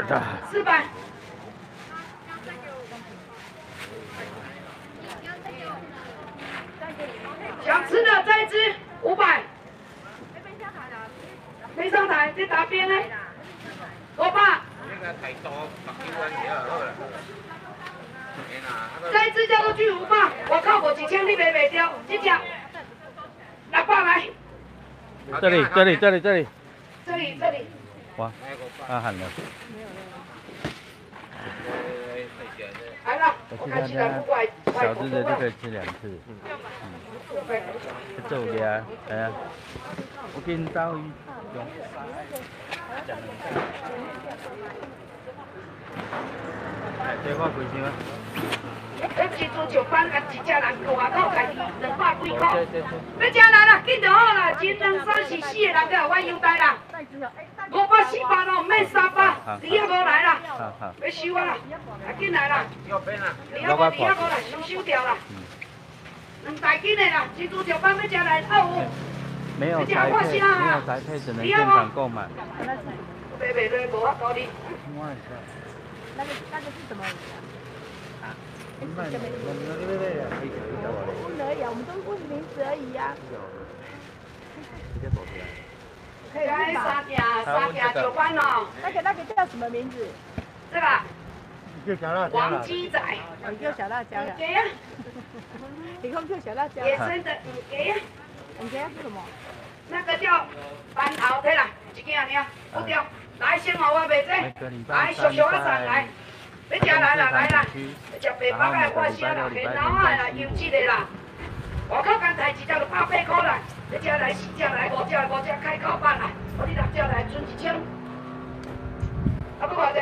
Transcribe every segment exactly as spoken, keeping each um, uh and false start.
四百。想吃的这一只五百。没上台，这打边呢？五百。这一只叫做巨无霸，我靠过几千你买袂掉，这只六百来。 这里这里这里这里。 这里这里。 哇，他喊了。 来了，我看起来不怪。 小只的就可以吃两次。嗯。这有俩，系啊。我见刀鱼用。哎，这我几钱啊？ 咱去做上班，啊，一只人个外口家己两百几块。要吃来啦，紧就好啦，一两三四四个人就有我优待啦。五百四百咯，免三百，你也无来啦。要收啊啦，啊紧来啦。你也无，你也无啦，收收掉啦。两台斤的啦，去做上班要吃来啊有。 没有宅配，没有宅配，只能现场购买。 买袂落，无法度你。 那个那个是什么鱼啊？啊？什么名字？问而已啊，我们都问名字而已呀。 可以来三件，三件九班哦。 那个那个叫什么名字？ 这个。 叫小辣椒。 黄鸡仔。 我叫小辣椒了。 给呀。 你看叫小辣椒。 野生的，给呀。 你给是什么？ 那个叫番头，对啦，一件尔，不掉。来，先我我卖这，来小小啊上来，要吃来啦来啦，要吃白巴的我先啦，现老啊啦，油脂的啦，外口刚才一只就百八块啦，要吃来四只来五只五只开九百啦，我你六只来存一千，啊不偌济？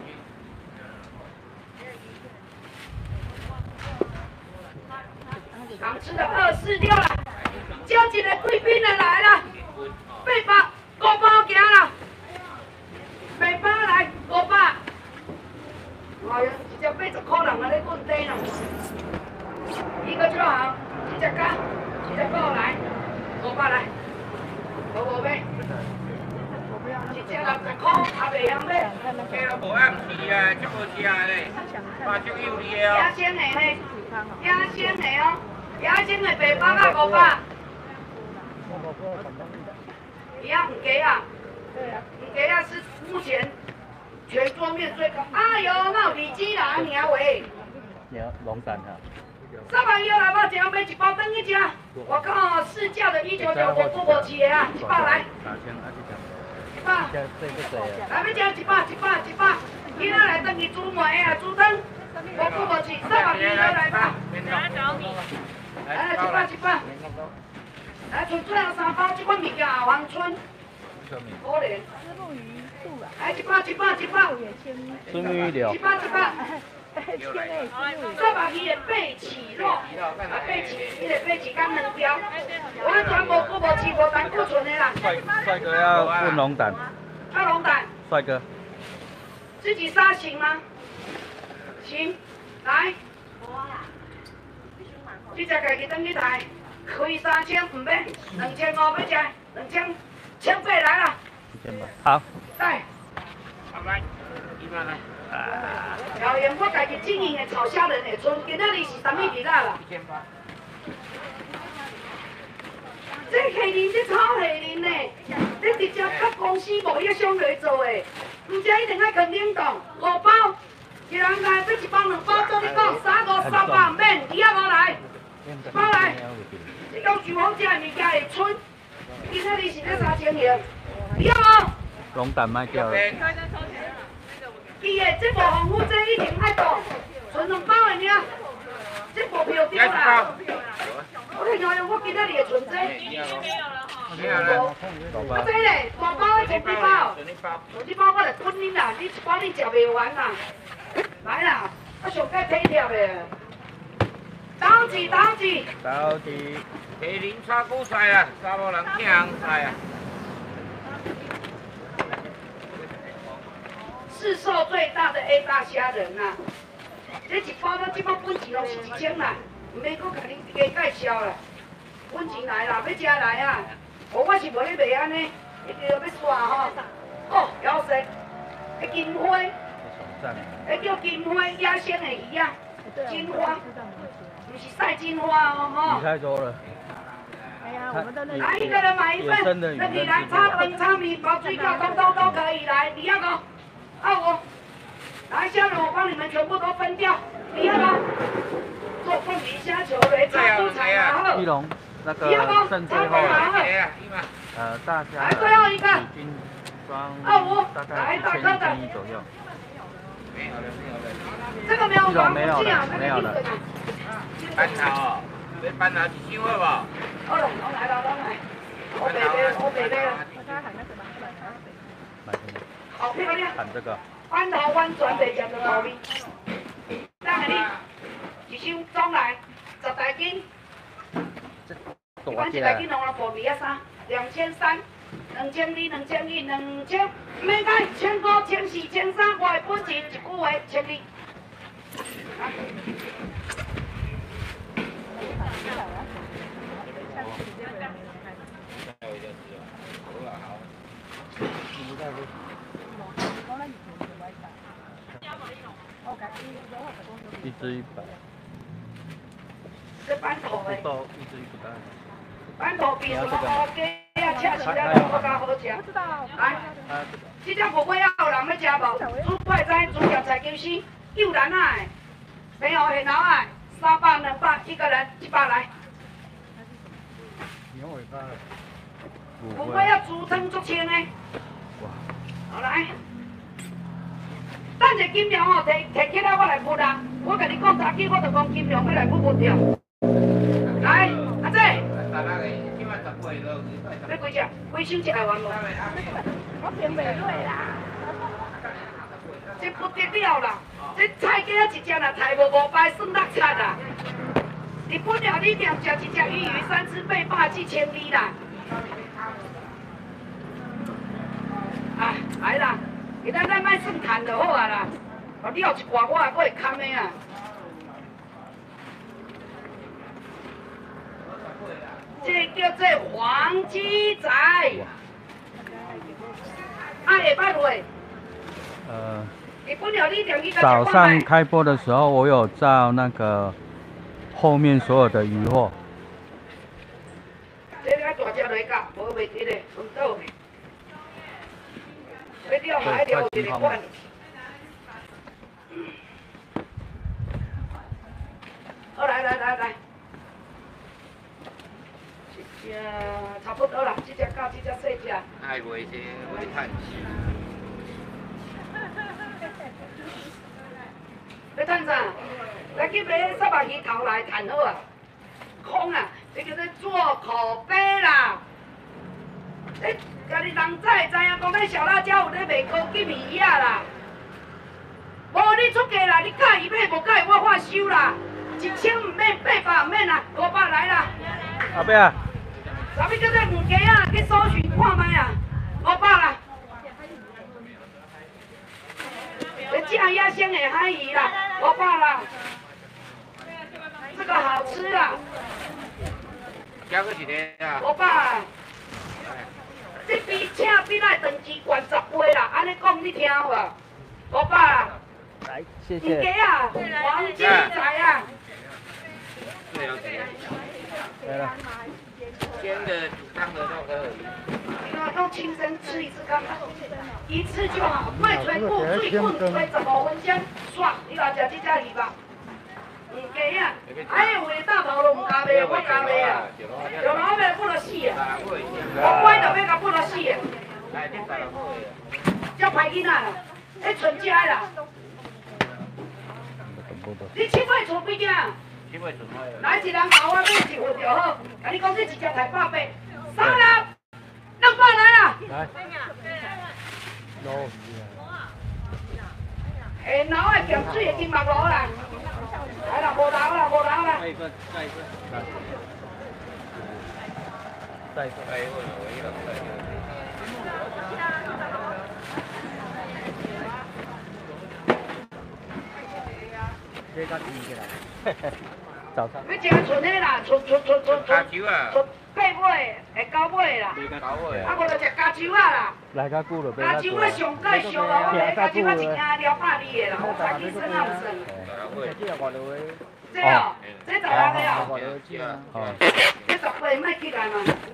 常吃的二四六啦，叫一个贵宾的来啦，八百五包行啦。八百来，五百。哎呀，一只八十块人啊，咧滚地啦。一个就好，一只加，一只够来，五百来，无无买。一只六十块，也袂晓买。 这个无暗时啊，足好食嘞，八足有味哦。 鸭鲜的呢？鸭鲜的哦，鸭鲜的八百啊，五百。一样唔给啊？ 对啊。 唔给啊是。目前全桌面最高，哎呦，那有里脊啦，你啊喂！ 你要龙胆哈。 三百一来吧，只要买一包等一只。我靠，市价的一九九我付不起啊，一百来。一百。来，要吃一百，一百，一百。今仔来等去煮糜啊，煮汤，我付不起，三百一来吧。来，一百，一百。来，剩最后三包，这款物件后巷村。可怜。来一百一百一百， 春雨料， 一百一百，三百二的贝起肉，啊贝起，你个贝起干两条，我们全部顾无起无胆固醇的啦。 帅帅哥要问龙胆， 要龙胆。 帅哥， 自己杀行吗？行，来。你只家己等去台，开三千唔买，两千五要吃，两千千八来啦。 一千八，好。 来。 来，一百来。 表演我家己经营的炒虾仁的村，今仔日是啥物日啦啦？ 一千八。 这虾仁这炒虾仁呢，这直接甲公司无约商来做的，唔只一定爱肯冷冻，五包，一人来买一包两包，做你讲三五三百免，你也无来，包来，这要求好食的物件会剩，今仔日是咧三千元，你也无？ 龙胆卖掉了。 伊的这部防腐剂一定爱做，剩两包的尔，这部票掉啦。我跟你讲，我今仔日会存这。 没有了。 啊，这嘞，大包的存几包？存几包我来分你啦，你一包你食袂完啦。来啦，我上该体贴的。倒几倒几。 倒几。 虾仁炒韭菜啊，查某人听红菜啊。 市售最大的 A 大虾仁啊，这一包到这包本钱拢是一千啦，唔免搁甲恁加介绍啦。本钱来啦，要吃来啊！哦，我是无咧卖安尼，一定要要刷吼。哦，要食， 诶金花， 手上。 诶叫金花野生的鱼啊，金花，不是赛金花哦吼。 鱼太多了。 哎呀，我们的那来一个人买一份，那你来插灯、插米、包水饺、通通都可以来。你要个，二五，来，下面我帮你们全部都分掉。你要个，做凤梨虾球雷插不采麻鹤。 玉龙那个剩最后呃大虾来最后一个， 已经装二五， 大概来一千一大颗的千一左右。 这个没有黄没有金啊， 了，没有了。 班头哦，你班头一箱好不？ 好了，我来了，我来。我北北，我北北了。好漂亮。 喊这个。 湾头湾转北江的土味。让你一箱装来，十台斤。一般一台斤弄了五味啊三，两千三，两千二，两千二，两千，免改，千五，千四，千三，我的本钱一句话，千二。 一只一百。 这斑头诶。 不一只一百。 斑头比什么乌鸡啊、恰起来都更加好吃。来，这只火锅要有人要吃无？猪快餐、猪脚菜球丝、幼兰啊，没有很老啊，三百、两百，一个人一百来。 牛尾巴。 火锅要煮汤足清诶。好来。等者金龙哦，摕摕起来我来焐啊！我甲你讲早起，我就讲金龙要来焐焐掉。来，阿姐。要几只？几箱吃完无？ 我订袂落啦。 这不得了啦！这菜价一只啦，菜无五百，算六七啦。日本料理店食一只鱼鱼三吃倍霸气千里啦。啊，来啦！伊咱咱卖算赚就好啊啦，哦，你有一挂我也会堪的啊。这叫做黄鸡仔，啊下捌落。 呃。 日本料理店伊个早上开播的时候，我有照那个后面所有的鱼货。 这个大只来甲，无袂得嘞，分倒嘞。要钓海钓有一个管。好，来来来来，这只差不多啦，这只到这只细只。 爱卖这，我咧趁钱。 要趁啥？来去买三百鱼头来趁好啊！空啊，这叫做做口碑啦。诶。家己人才会知影，讲咱小辣椒有咧卖高级鱼啊啦。无你出价啦，你介意买无介意我发收啦。一千唔免，八百唔免啦，五百来啦。 后壁啊。 啥物叫做黄鸡啊？去搜寻看卖啊，五百啦。这酱鸭鲜的海鱼啦，五百啦。这个好吃啦。 加个一个啊。 五百啦。这比请比来等级悬十倍啦，安尼讲你听有无？五百啦。 来，谢谢。 黄鸡啊，黄鸡仔啊。 对了， 来了。 煎的、煮汤的都可以。 用用亲身吃一次看看，一次就好，卖全部水滚吹十五分钟，爽！你来食这只鱼吧。黄鸡啊，还有的大头都唔加卖，我加卖啊，有老卖不能死啊，我乖就要甲不能死啊。叫歹囡仔啦，迄存只啦。你七岁厝几只？ 七岁厝开。 来一人搞我买一份就好，甲你讲这一只才百八，三人两百来啦。 来。 下脑的咸水的金目螺啦。来啦，无流啦，无流啦。 再一份，再一份，来。再一份，再一份，我一个再一份。这个第一个啦，早上。 要食纯的啦，纯纯纯纯纯纯八尾会到尾啦。 搞尾。 啊，无就食加州啊啦。 来较久就变较加州啊上盖俗哦，加州啊一件了百二的啦，我才去算啊有算。这哦，这十六个哦。 哦。 这十八莫起来嘛。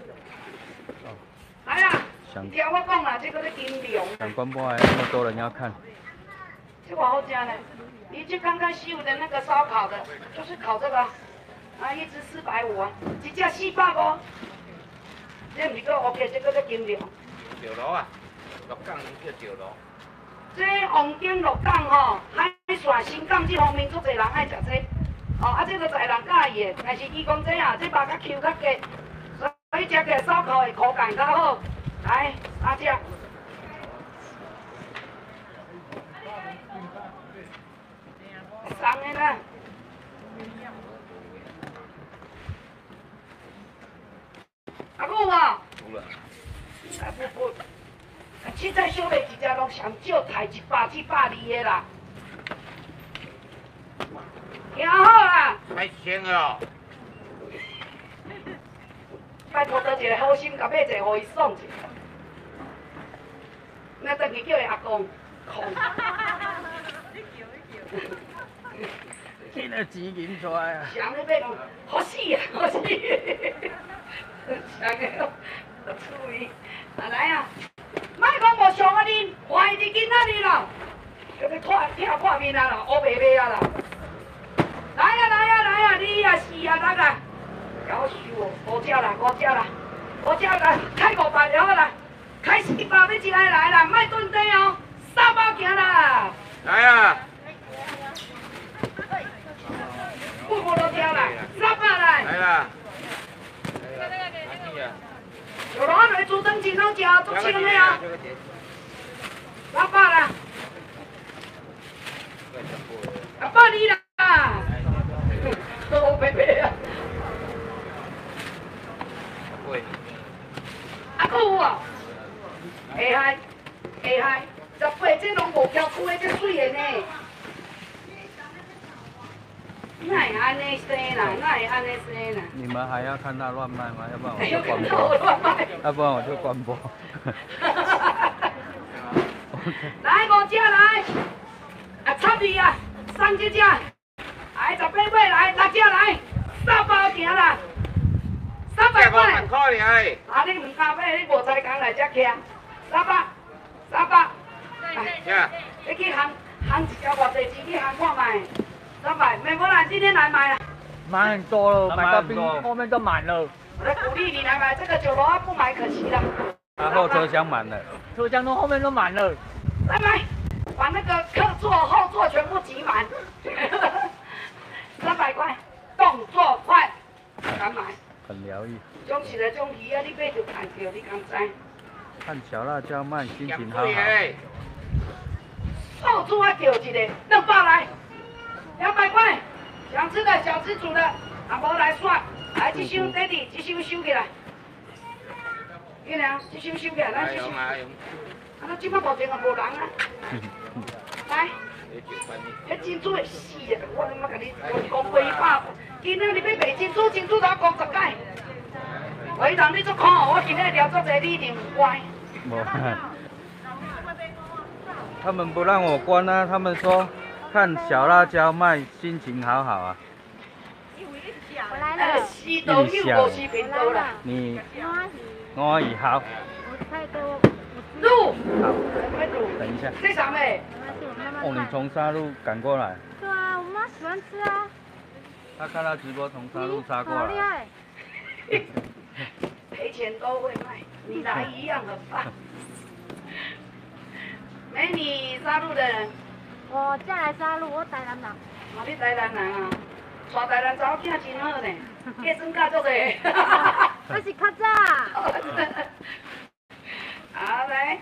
来啊！听我讲啦，这个是金龙。 想关播还那么多人要看。 这我好吃呢。你去看看西武的那个烧烤的，就是烤这个，啊，一只四百五啊，一只四百五。这唔是个 OK， 这个是金龙。 石螺啊，鹿港叫石螺。 这黄金鹿港吼，海线新港这方面足侪人爱食这，哦，啊，这个在人介意的，但是伊讲这啊，这肉较 Q 较低，所以食起来烧烤的口感较好。来，三只。送的啦。啊，有无？ 有啦。 啊不不，凊彩小卖一只拢上少抬一百至百二的啦。听好啦。 太鲜了。 拜托多一个好心，甲买一个，互伊爽一下。那等去叫伊阿公控。 今个钱银出来啊！ 想要买讲，好死啊，好死！想要注意，啊来啊！莫讲无上啊恁，怀疑囡仔哩啦，叫你看听看面啊啦，乌白白啊啦！来啊来啊来啊，你啊是啊来啦！搞笑哦，五只啦五只啦，五只啦，开五百了啦，开四百要一来来啦，莫蹲低哦，三百行啦！ 来啊！ 不无落掉啦，三百来。 来啦！ 有攞嚟做燈前都食，足清嘅啊！三百啦，啊百二啦，好白白啊！啊，佫有啊，下海下海，十八这拢无桥区的，这水的呢。哪会安尼生啦？哪会安尼生啦？ 你们还要看他乱卖吗？要不然我还就要看到关播。 我乱卖。 要不然我就关播。 来五只来，啊插你啊，三只只，来十八尾来，六只来，三百行啦，三百块。 三百块尔。 啊，你唔敢买，你无才工来才徛，三百，三百。 呀。 你去行行一条偌济钱去行看卖。三百，美国人今天来买了， 买很多了，买到冰后面都满了。 我来鼓励你来买这个九楼，不买可惜了。 然后车厢满了， 车厢都后面都满了。 来买，把那个客座、后座全部挤满。三百块，动作快，敢买？ 很疗愈。 中起来中鱼啊，你买就看到，你敢知？ 看小辣椒卖，心情好好。 后座还叫一个，两百来。两百块，想吃的小吃煮的，啊无来算，来一箱爹地，一箱收起来。月亮，一箱收起来，咱一箱。啊，咱即摆目前也无人啊。来，迄珍珠会死啊！我他妈甲你讲几百，今仔日要卖珍珠，珍珠都要讲十届。我一当你做看哦，我今仔聊做这，你一定有乖。 他们不让我关啊，他们说。看小辣椒卖，心情好好啊！ 我来了。 西都又无西平都了。 你我以好。 我太多。 路。 好。 路。 等一下。 这啥妹？ 哦，你从沙路赶过来。 对啊，我妈喜欢吃啊。 他看他直播从沙路杀过来。 好厉害。 赔钱都会卖，你来一样很棒。美女沙路的人。 我嫁来沙鹿，我台南人。 哦，你台南人啊？带台南查某囝真好呢，计算价足济。 我是较早。 好来，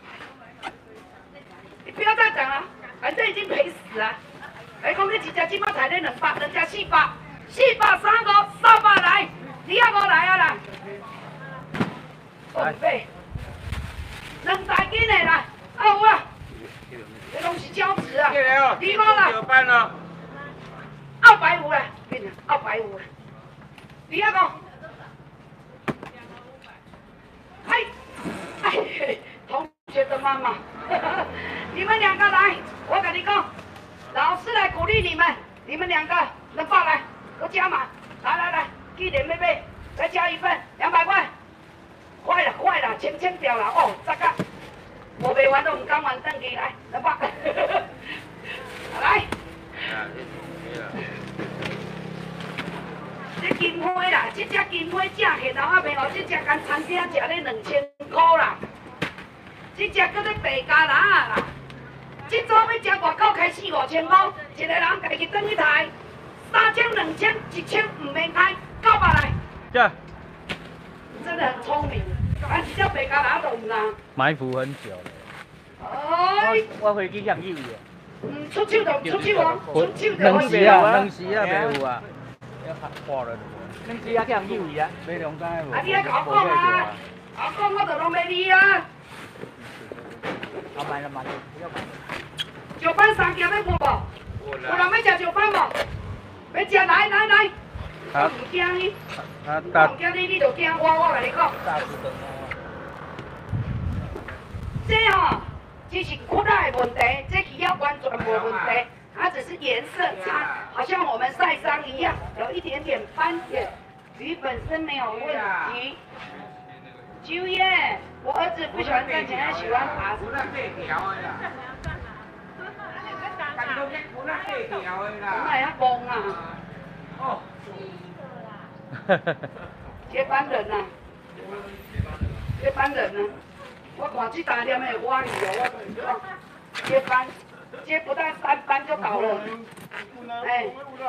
你不要再讲了，反正已经赔死了。哎，讲你一只起码才得两百，人家四百，四百三个，三百来，你还无来啊啦？准备，两大斤的啦，啊有啊。这拢是胶质啊！你讲啦， 有办了， 二百五啦，跟你二百五啦，你要讲， 妈妈。你们两个来，我跟你讲，老师来鼓励你们，你们两个能报来，都加码，来来来，一点妹妹，再加一份，两百块。快了快了，千千掉了哦，这个我未完都唔敢玩登记来，来吧，来。这金花啦，这只金花正现老阿妹哦，这只间餐厅食咧两千块啦，这只搁咧白加拿啦，这组要食外口开四五千块，一个人家己转一台，三千、两千、一千唔免开，九百来。 这真的很聪明，但是这白加拿都唔啦。 埋伏很久了。 哎， 我我回去养幼的。 嗯，出手就出手哦，出手就两可以了。 时啊，两时啊，袂有啊。要破了。 恁只啊去养幼的啊？ 买两间无。 啊，你爱甲我讲啊，我讲我就拢要你啊。 啊，买了买了，不要买。 石板三件要付无？有人要食石板无？要食来来来。我唔惊你， 他我大唔惊你，你就惊我，我跟你讲。 大只的。 这吼，只是骨仔的问题，这鱼要完全无问题，它只是颜色差，好像我们晒伤一样，有一点点斑点。鱼本身没有问题。秋叶，我儿子不喜欢赚钱，他喜欢爬。 古那八条的啦。感动古那八条的啦。 那要崩啊！ 哦。 接班人呐、啊，接班人呐、啊，我看这大点的我里哦，我讲接班，接不到三班就倒了。哎。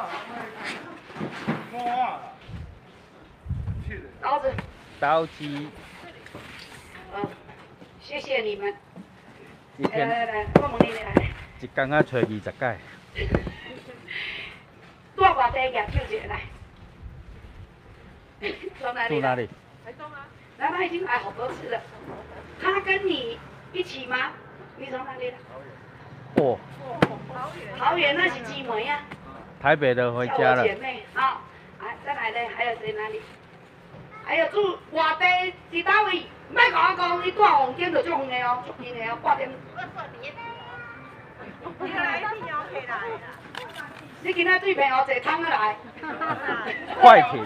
刀子。 刀鸡。 嗯，谢谢你们。 一来来天来，我问你来。 一天啊找二十届。 多外地业就一个来。住哪里？ 住哪里？ 台中啊。来，他已经来好多次了。他跟你一起吗？你从哪里来？ 哦。 桃园。桃园那是姊妹呀。 台北的回家了。 姐妹，好，啊，再来呢？还有谁哪里？还有住外地是哪位？唔免甲我讲，你住黄金就足远的哦，足近的哦，八点。你来一定要起来啦！你今仔水平哦，坐汤啊来。 快艇。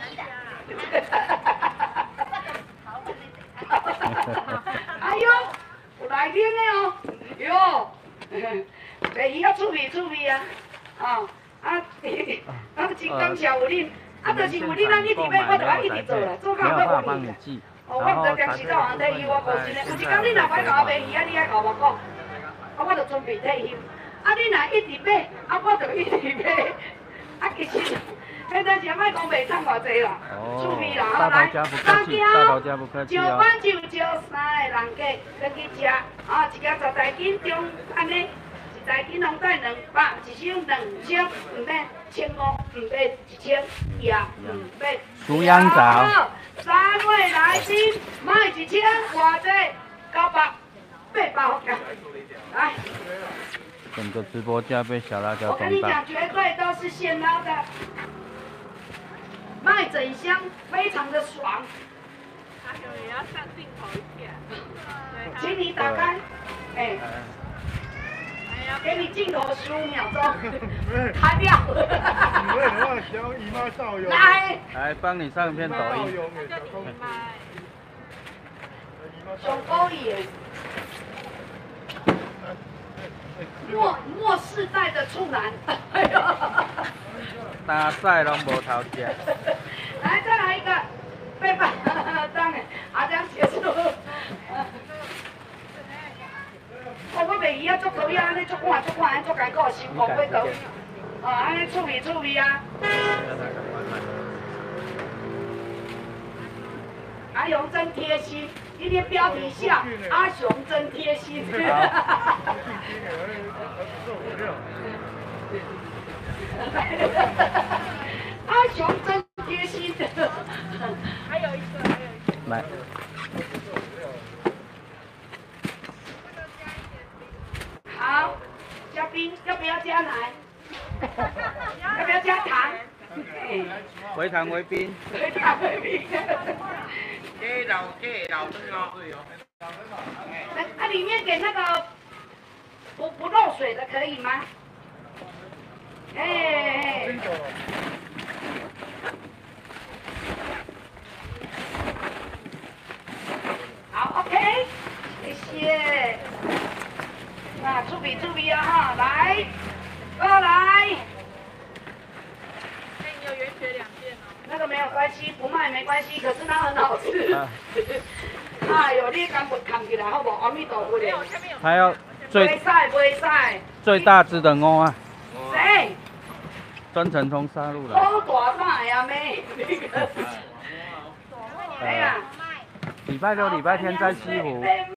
哎呦，有来宾的哦，哟，第鱼要趣味趣味啊，啊啊，啊真感谢有恁，啊就是有恁咱一直要，我就要一直做啦，做到要过年啦。哦，我唔知当时到行退休，我讲真诶，有一天你若歹甲我买鱼啊，你爱甲我讲，啊我就准备退休。啊，你若一直买，啊我就一直买，啊其实。现在前卖讲袂赚偌济啦，趣味啦，好来，大家石板就石三个人家跟去食，啊，一件十台斤中安尼，一台斤拢带两百，一箱两千，唔免千五，唔免一千，也唔免。 苏阳枣。 三位来宾卖一千，偌济九百，八百来。 整个直播价被小辣椒我跟你冲到。 讲，绝对都是现捞的。卖整箱，非常的爽。 他可能也要上镜头一下。 请你打开，哎，给你镜头十五秒钟，开掉。 你为什么小姨妈造谣？ 来， 来帮你上一篇抖音。 熊高野，末末世代的处男，哎呦。 大赛拢无头吃。 来，再来一个，背板，当然，啊，这样结束。我我卖鱼啊，足可以啊，安尼足看足看，安足艰苦，辛苦要到。哦，安尼趣味趣味啊。阿雄真贴心，今天标题下，阿雄真贴心。阿雄真贴心的。 还有一个，还有一个。 来。 好，加冰要不要加奶？要不要加糖？ 微糖微冰。 微糖微冰。 这老这老对哦。 那那里面给那个不不漏水的可以吗？哎。好 ，OK， 谢谢。那注笔注笔啊哈，来，过来。 哎，你有圆雪两件哦。 那个没有关系，不卖没关系，可是它很好吃。哎呦，你敢不扛起来好不好？阿弥陀佛的。 还有最袂使袂使。 最大只的鹅啊， 谁？ 专程从沙鹿来。 好大大呀妹，那个。哎呀。 礼拜六、礼拜天在西湖。